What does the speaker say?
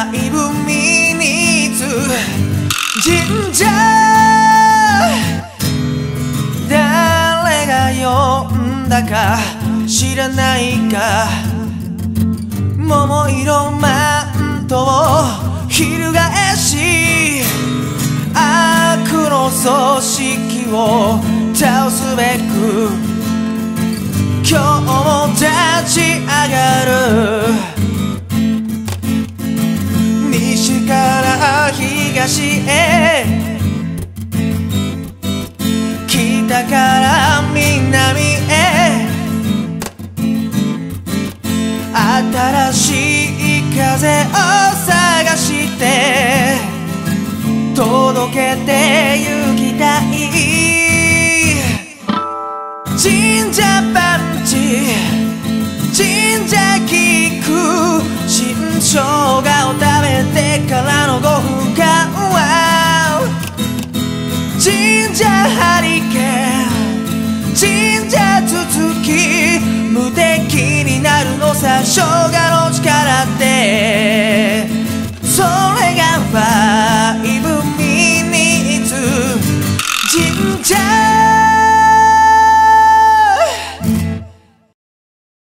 5ミニッツ神社誰が呼んだか知らないか桃色マントを翻し悪の組織を倒すべく今日も立ち上がる西から東へ北から南へ新しい風を探して届けて行きたい神社パンチ神社菊新生姜を食べてからの5分間は神社ハリケーン神社つつき無敵になるのさ生姜の力ってそれが5ミニッツ神社